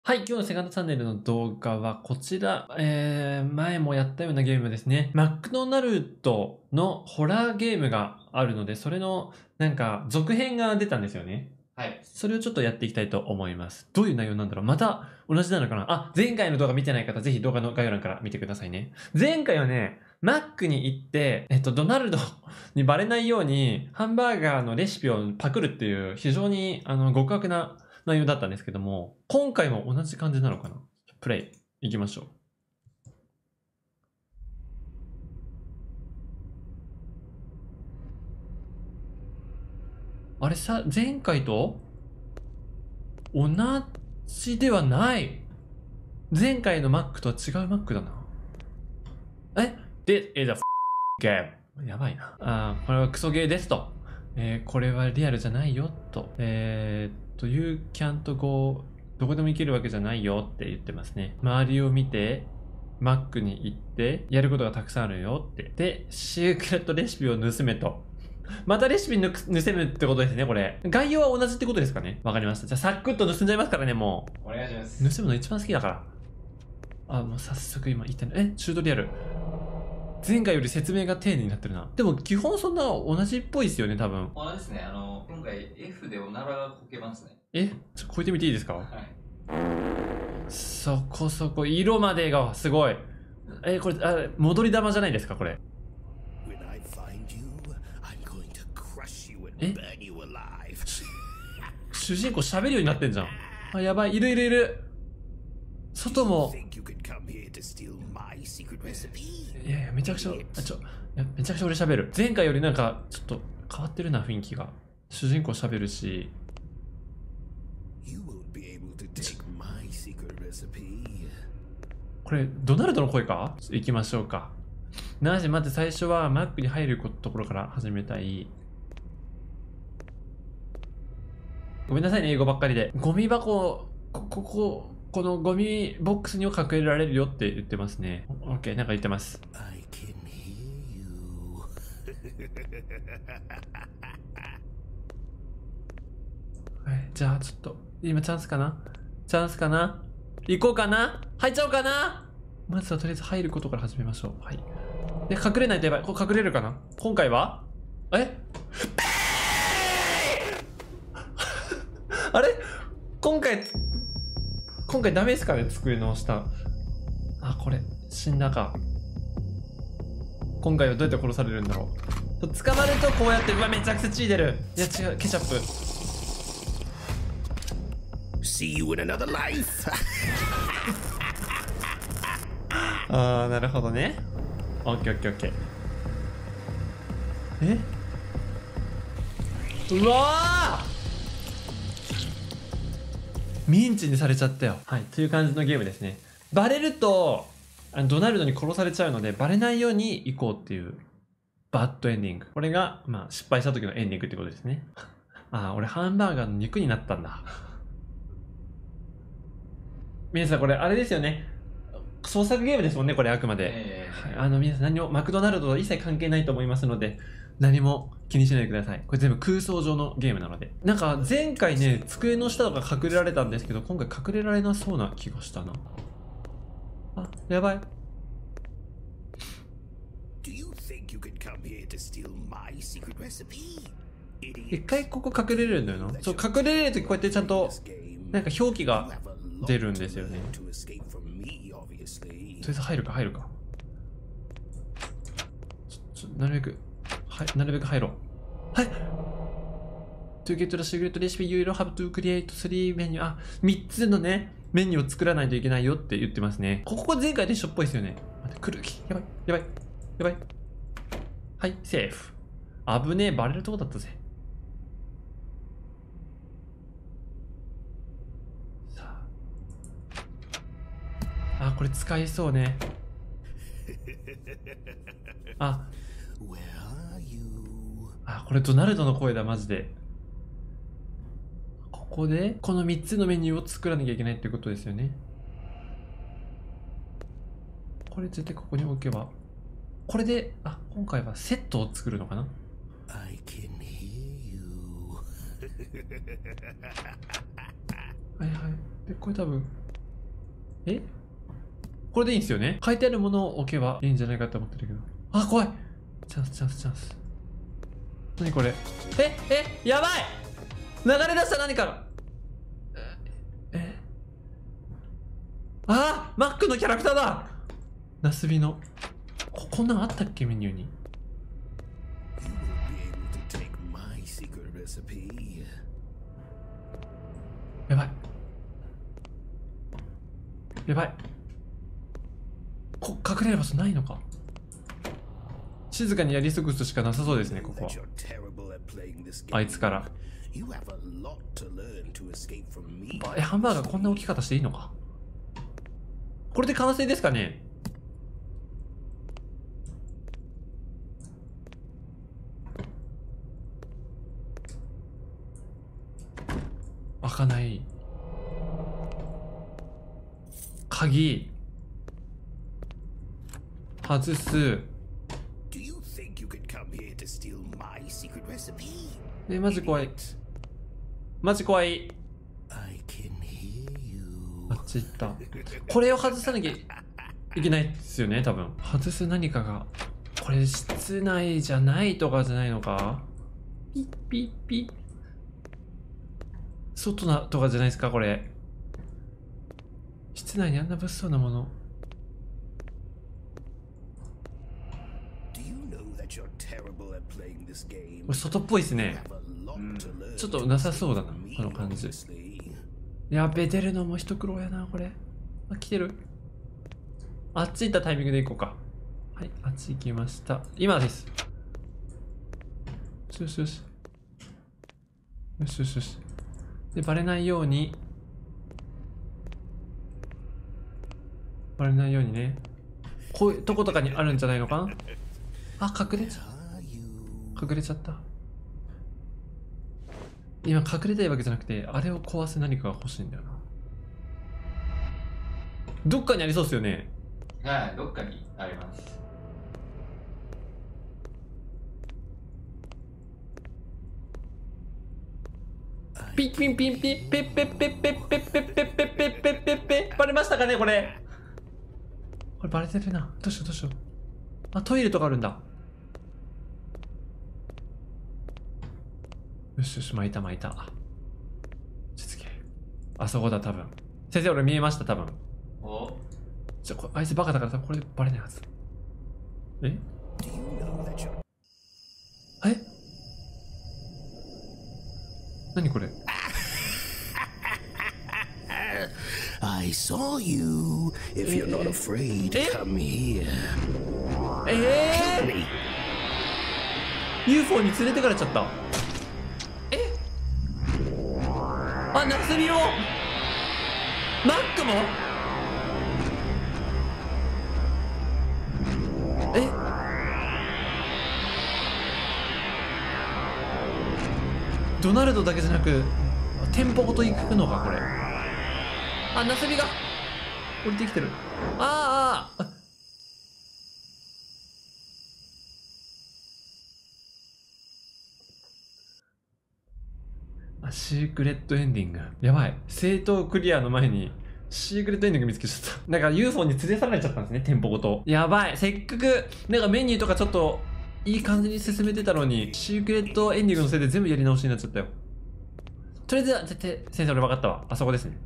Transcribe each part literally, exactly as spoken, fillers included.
はい、今日のセカンドチャンネルの動画はこちら、えー、前もやったようなゲームですね。マクドナルドのホラーゲームがあるので、それのなんか続編が出たんですよね。 はい。 それをちょっとやっていきたいと思います。どういう内容なんだろう。また同じなのかな。あ、前回の動画見てない方、ぜひ動画の概要欄から見てくださいね。前回はね、マックに行って、えっと、ドナルドにバレないように、ハンバーガーのレシピをパクるっていう、非常に、あの、極悪な内容だったんですけども、今回も同じ感じなのかな。プレイ、行きましょう。あれさ、前回と同じではない。前回のマックとは違うマックだな。え ?This is a game. やばいな。あー、これはクソゲーですと。えー、これはリアルじゃないよと。えー、っと、You can't go どこでも行けるわけじゃないよって言ってますね。周りを見て、マックに行って、やることがたくさんあるよって。で、シークレットレシピを盗めと。またレシピぬく盗むってことですね、これ。概要は同じってことですかね。わかりました。じゃあ、サクッと盗んじゃいますからね、もお願いします。 う。盗むの一番好きだから。あ、もう早速今言ってない。え、チュートリアル。前回より説明が丁寧になってるな。でも、基本そんな同じっぽいですよね、多分。 同じですね。あの、今回 F でおならがこけますね。 え、ちょ、超えてみていいですか？ はい。 そこそこ、色までがすごい。え、これ、あ、戻り玉じゃないですか、これ。え？主人公喋るようになってんじゃん。あ、やばい、いるいるいる。外も。いやいや、めちゃくちゃ、あ、ちょ、いやめちゃくちゃ俺喋る。前回よりなんか、ちょっと変わってるな、雰囲気が。主人公喋るし。これ、ドナルドの声か？行きましょうか。なし、待って、最初はマックに入るところから始めたい。ごめんなさいね、英語ばっかりで。ゴミ箱、こ、ここ、このゴミボックスにも隠れられるよって言ってますね。オッケー、なんか言ってます。はい、じゃあちょっと、今チャンスかな？チャンスかな？行こうかな？入っちゃおうかな？まずはとりあえず入ることから始めましょう。はい。で、隠れないとやばい。これ隠れるかな？今回はえあれ今回、今回ダメですかね？机の下。あ、これ、死んだか。今回はどうやって殺されるんだろう。捕まるとこうやって、うわ、めちゃくちゃ血出る。いや、違う、ケチャップ。See you in another life. あー、なるほどね。オッケーオッケーオッケー。えうわーミンチにされちゃったよ。はい。という感じのゲームですね。バレると、あのドナルドに殺されちゃうので、バレないように行こうっていう、バッドエンディング。これが、まあ、失敗した時のエンディングってことですね。ああ、俺ハンバーガーの肉になったんだ。皆さんこれ、あれですよね。創作ゲームですもんね、これあくまで。 えー、 はい。あの、皆さん何も、マクドナルドと一切関係ないと思いますので、何も気にしないでください。これ全部空想上のゲームなので。なんか前回ね、机の下とか隠れられたんですけど、今回隠れられなそうな気がしたな。あ、やばい。一回ここ隠れれるんだよな。そう、隠れれるときこうやってちゃんと、なんか表記が出るんですよね。とりあえず入るか入るか。ちょ、ちょ、なるべく、はい、なるべく入ろう。はい !To get the secret recipe, you will have to create three menu. あ、みっつのね、メニューを作らないといけないよって言ってますね。ここ前回で一緒っぽいですよね。待って、来る。やばい、やばい、やばい。はい、セーフ。危ねえ、バレるとこだったぜ。さあ。あ、これ使いそうね。あ。あ、これドナルドの声だ、マジで。ここで、このみっつのメニューを作らなきゃいけないってことですよね。これ絶対ここに置けば。これで、あ、今回はセットを作るのかな？はいはい。で、これ多分、 えこれでいいんですよね。書いてあるものを置けばいいんじゃないかと思ってるけど。あ、怖い。チャンスチャンスチャンス。何これ。ええやばい、流れ出した。何からえあーマックのキャラクターだ。ナスビの こ, こんなんあったっけメニューに。やばいやばい、こ隠れる場所ないのか。静かにやり過ごすしかなさそうですね、ここは。あいつからえハンバーガーこんな置き方していいのか。これで完成ですかね。開かない。鍵外す。えマジ怖いマジ怖い。あっち行った。これを外さなきゃいけないですよね多分。外す何かが。これ室内じゃないとかじゃないのか。ピッピッピッ。外なとかじゃないですかこれ。室内にあんな物騒なもの。これ外っぽいですね。うん、ちょっとなさそうだなこの感じ。やべ出るのも一苦労やなこれ。あ来てる。あっち行ったタイミングで行こうか。はいあっち行きました。今です。よしよしよしよしよし。でバレないようにバレないようにね。こういうとことかにあるんじゃないのかな。あ隠れちゃ隠れちゃった。今隠れたいわけじゃなくてあれを壊す何かが欲しいんだよな。どっかにありそうですよね。 はい、どっかにあります。 ピッピンピンピンペッペッペッペッペッペッペッペッペッペッペッペッ。バレましたかねこれ。これバレてるな。どうしようどうしよう。あトイレとかあるんだ。よしよし巻いた巻いた。実現あそこだ多分。先生俺見えました多分。 おじゃこれあいつバカだから多分これでバレないはず。ええ何これ。 I saw you. If you're not afraid, come here. ええー、ユーフォー に連れてかれちゃった。えあナスビもマックもえドナルドだけじゃなく店舗ごと行くのかこれ。あナスビが降りてきてる。あーあーあシークレットエンディング。やばい正当クリアの前にシークレットエンディング見つけちゃった。なんか ユーフォー に連れ去られちゃったんですね店舗ごと。やばいせっかくなんかメニューとかちょっといい感じに進めてたのにシークレットエンディングのせいで全部やり直しになっちゃったよ。とりあえずは絶対先生俺分かったわ。あそこですね。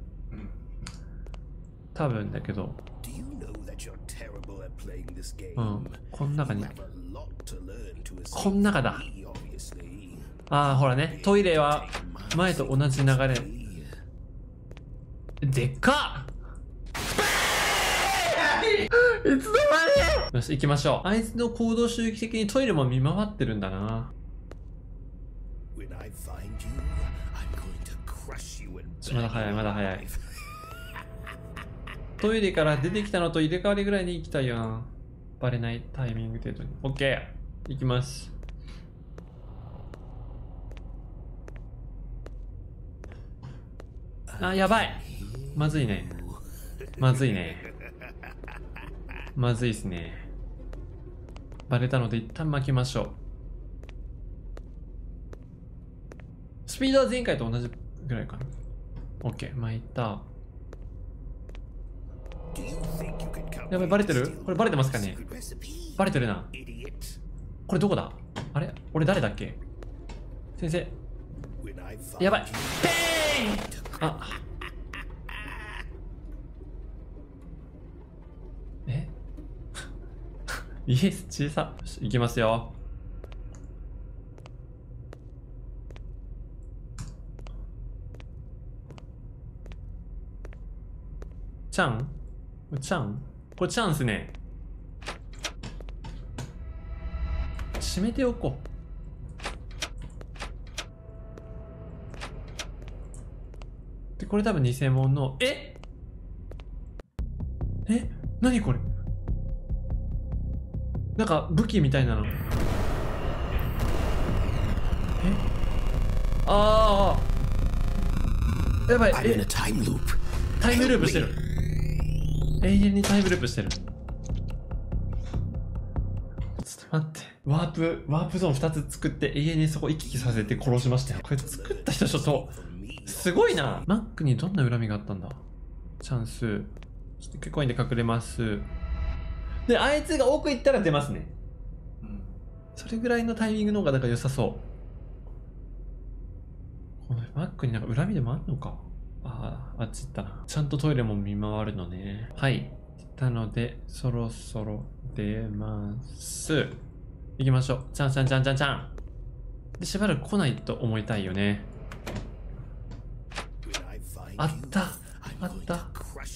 多分だけどうんこの中にこの中だ。ああほらねトイレは前と同じ流れでっかっいつの間に。よし行きましょう。あいつの行動周期的にトイレも見回ってるんだな。まだ早いまだ早い。トイレから出てきたのと入れ替わりぐらいに行きたいよな。バレないタイミング程度に。 OK 行きます。あやばいまずいねまずいねまずいっすね。バレたので一旦巻きましょう。スピードは前回と同じぐらいかな。 OK 巻いた。 やばい、バレてる？これバレてますかね？バレてるな。これどこだ？あれ？俺誰だっけ？先生。やばい。ペーン！あ。えイエス、小さ。いきますよ。チャン？これチャン？これチャンっすね。閉めておこう。で、これ多分偽物の、ええ何これ？なんか武器みたいなの。えああやばい。えタイムループしてる。永遠にタイムループしてる。ちょっと待って。ワープ、ワープゾーンふたつ作って永遠にそこ行き来させて殺しましたよ。これ作った人ちょっと、すごいな。マックにどんな恨みがあったんだ？チャンス。ちょっとコインで隠れます。で、あいつが奥行ったら出ますね。うん。それぐらいのタイミングの方がなんか良さそう。このマックになんか恨みでもあんのか？ああ、あっち行ったな。ちゃんとトイレも見回るのね。はい。なので、そろそろ出ます。行きましょう。ちゃんちゃんちゃんちゃんちゃん。で、しばらく来ないと思いたいよね。あった。あった。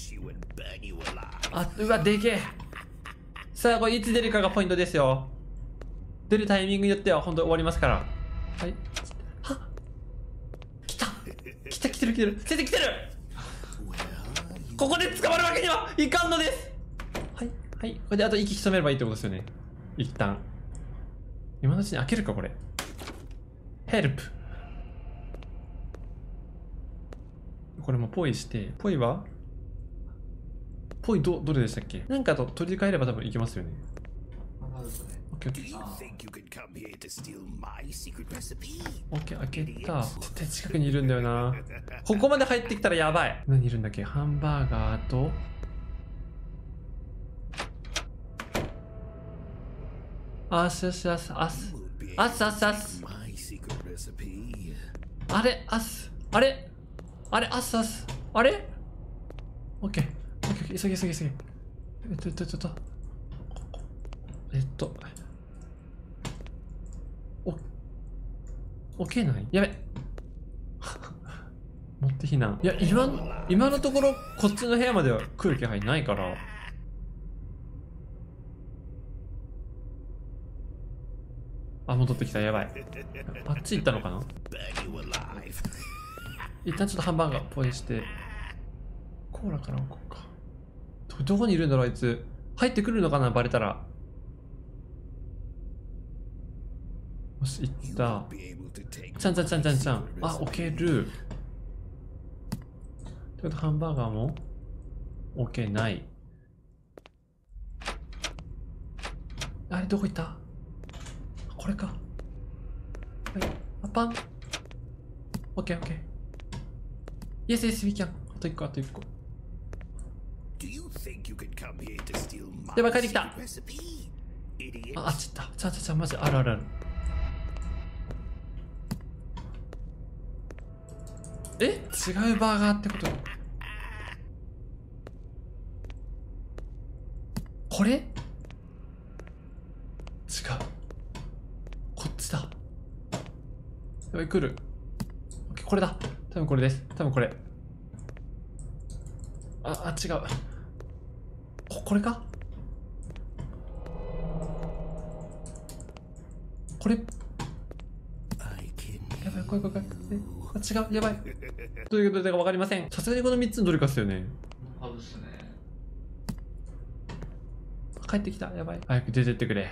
あ、うわ、でけえ。さあ、これいつ出るかがポイントですよ。出るタイミングによっては本当に終わりますから。はい。はっ。来た。来た、来てる来てる。先生来てる。ここで捕まるわけにはいかんのです。はい。はい。これであと息潜めればいいってことですよね。一旦。今のうちに開けるか、これ。ヘルプ。これもポイして、ポイはポイど、どれでしたっけ？なんかと取り替えれば多分いけますよね。オッケーオッケー。オッケー、開けた。絶対近くにいるんだよな。ここまで入ってきたらやばい。何いるんだっけ？ハンバーガーと、あすあすあすあすあすあすあすあれあすあれあれあすあすあれオッケーオッケー、急げ急げ急げ。えっとえっとえっとえっとお置けない？やべ持って避難。いや今今のところこっちの部屋までは来る気配ないから。あ、戻ってきた。やばい。あっち行ったのかな？一旦ちょっとハンバーガーポイして、コーラから置こうか。ど、どこにいるんだろう、あいつ。入ってくるのかな、バレたら。よし、行った。ちゃんちゃんちゃんちゃんちゃん。あ、置ける。ということで、ハンバーガーも置けない。あれ、どこ行った？これか。はい。あ、パン。オッケーオッケー。イエスイエス、we can。あと一個、あと一個。やばい、帰ってきた。あ、あっち行った。ちゃんちゃんちゃん、マジあるあるある。え？違うバーガーってこと？これ？違う。こっちだ。やばい、来る。これだ。多分これです。多分これ。あ、あ、違う。こ、これか？これ。やばい、怖い怖い怖い。え、あ、違う、やばい。どういうことだか分かりません。さすがにこのみっつのどれかっすよね。 ハブっすね。 帰ってきた。やばい。早く出てってくれ。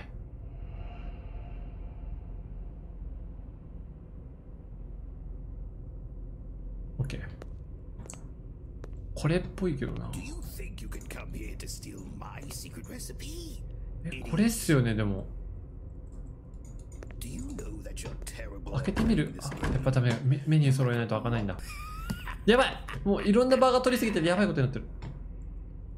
オッケー。これっぽいけどな。え、これっすよね、でも。開けてみる？あ、やっぱダメ。メ、メニュー揃えないと開かないんだ。やばい！もういろんなバーガー取りすぎてやばいことになってる。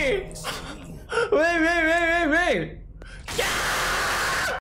Wait, wait, wait, wait, wait! Yeah!